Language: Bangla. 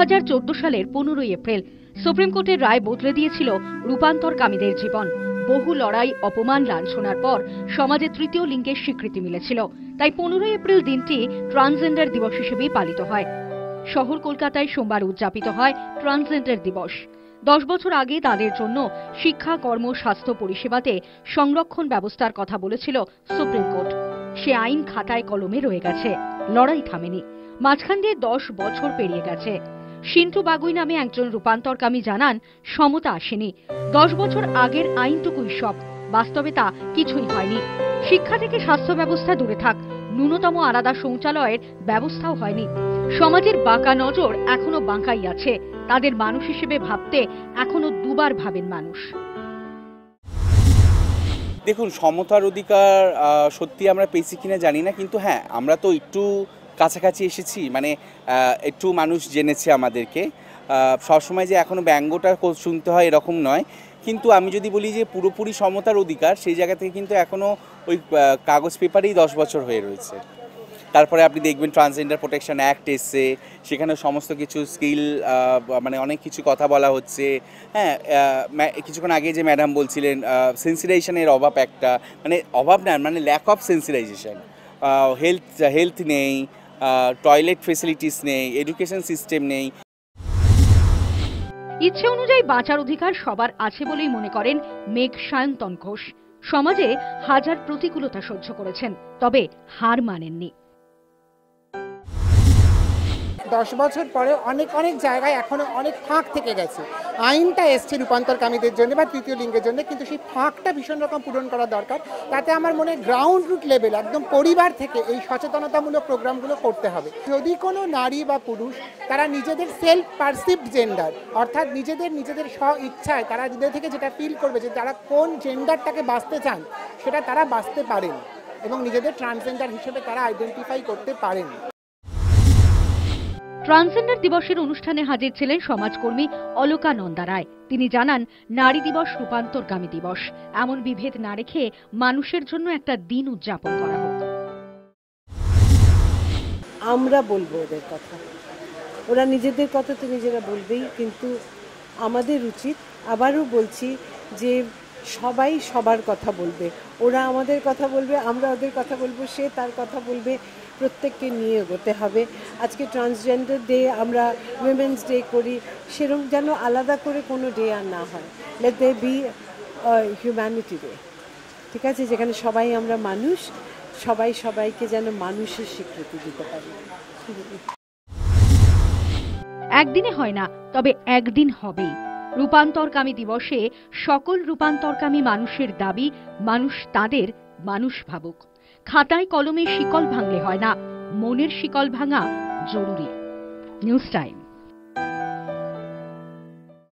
2014 সালের 15 এপ্রিল সুপ্রিম কোর্টের রায় বদলে দিয়েছিল রূপান্তরকামীদের জীবন। বহু লড়াই, অপমান, লাঞ্ছনার পর সমাজে তৃতীয় লিঙ্গের স্বীকৃতি মিলেছিল। তাই 15 এপ্রিল দিনটি ট্রান্সজেন্ডার দিবস হিসেবেই পালিত হয়। শহর কলকাতায় সোমবার উদযাপিত হয় ট্রান্সজেন্ডার দিবস। 10 বছর আগে তাদের জন্য শিক্ষা, কর্ম, স্বাস্থ্য পরিষেবাতে সংরক্ষণ ব্যবস্থার কথা বলেছিল সুপ্রিম কোর্ট। সে আইন খাতায় কলমে রয়ে গেছে, লড়াই থামেনি। মাঝখান দিয়ে 10 বছর পেরিয়ে গেছে। সিন্টু বাগুই নামে একজন রূপান্তরকামী জানান, সমতা আসেনি। 10 বছর আগের আইনটুকুই সব, বাস্তবে তা কিছুই হয়নি। শিক্ষা থেকে স্বাস্থ্য ব্যবস্থা দূরে থাক, ন্যূনতম আলাদা শৌচালয়ের ব্যবস্থাও হয়নি। সমাজের বাঁকা নজর এখনো বাঁকাই আছে। তাদের মানুষ হিসেবে ভাবতে এখনো দুবার ভাবেন মানুষ। দেখুন, সমতার অধিকার সত্যি আমরা পেয়েছি কিনা জানি না, কিন্তু হ্যাঁ, আমরা তো একটু কাছাকাছি এসেছি। মানে একটু মানুষ জেনেছে আমাদেরকে। সবসময় যে এখনো ব্যঙ্গটা শুনতে হয় এরকম নয়, কিন্তু আমি যদি বলি যে পুরোপুরি সমতার অধিকার, সেই জায়গা থেকে কিন্তু এখনো ওই কাগজ পেপারেই 10 বছর হয়ে রয়েছে। তারপরে আপনি দেখবেন ট্রান্সজেন্ডার প্রোটেকশন অ্যাক্ট এসছে, সেখানে সমস্ত কিছু স্কিল, মানে অনেক কিছু কথা বলা হচ্ছে। হ্যাঁ, কিছুক্ষণ আগে যে ম্যাডাম বলছিলেন সেন্সিটাইজেশনের অভাব, একটা মানে অভাব না, মানে ল্যাক অফ সেন্সিটাইজেশন। হেলথ নেই, টয়লেট ফেসিলিটিস নেই, এডুকেশন সিস্টেম নেই। ইচ্ছে অনুযায়ী বাঁচার অধিকার সবার আছে বলেই মনে করেন মেঘ সায়ন্তন ঘোষ। সমাজে হাজার প্রতিকূলতা সহ্য করেছেন, তবে হার মানেননি। 10 বছর পরে অনেক জায়গায় এখনো অনেক ফাঁক থেকে গেছে। আইনটা এসছে রূপান্তরকামীদের জন্য বা তৃতীয় লিঙ্গের জন্য, কিন্তু সেই ফাঁকটা ভীষণ রকম পূরণ করা দরকার। তাতে আমার মনে হয় গ্রাউন্ড রুট লেভেল, একদম পরিবার থেকে এই সচেতনতামূলক প্রোগ্রামগুলো করতে হবে। যদি কোনো নারী বা পুরুষ তারা নিজেদের সেলফ পারসিভড জেন্ডার, অর্থাৎ নিজেদের স্ব ইচ্ছায় তারা নিজেদের থেকে যেটা ফিল করবে যে তারা কোন জেন্ডারটাকে বাঁচতে চান, সেটা তারা বাঁচতে পারেন এবং নিজেদের ট্রান্সজেন্ডার হিসেবে তারা আইডেন্টিফাই করতে পারেন। ট্রান্সজেন্ডার দিবসের অনুষ্ঠানে হাজির ছিলেন সমাজকর্মী অলকা নন্দা রায়। তিনি জানান, নারী দিবস রূপান্তরকামী দিবস। এমন বিভেদ না রেখে মানুষের জন্য একটা দিন উদযাপন করা হোক। আমরা বলবো ওদের কথা, ওরা নিজেদের কথা তো নিজেরা বলবেই, কিন্তু আমাদের উচিত, আবারও বলছি, যে সবাই সবার কথা বলবে। ওরা আমাদের কথা বলবে, আমরা ওদের কথা বলবো, সে তার কথা বলবে। প্রত্যেককে নিয়ে এগোতে হবে। আজকে ট্রান্সজেন্ডার ডে, আমরা উইমেন্স ডে করি, সেরকম যেন আলাদা করে কোনো ডে আর না হয়। Let they be humanity day, ঠিক আছে, যেখানে সবাই আমরা মানুষ, সবাই সবাইকে যেন মানুষের স্বীকৃতি দিতে পারি। একদিনে হয় না, তবে একদিন হবেই। রূপান্তরকামী দিবসে সকল রূপান্তরকামী মানুষের দাবি, মানুষ তাদের মানুষ ভাবুক। খাতায় কলমে শিকল ভাঙলে হয় না, মনের শিকল ভাঙা জরুরি। News time.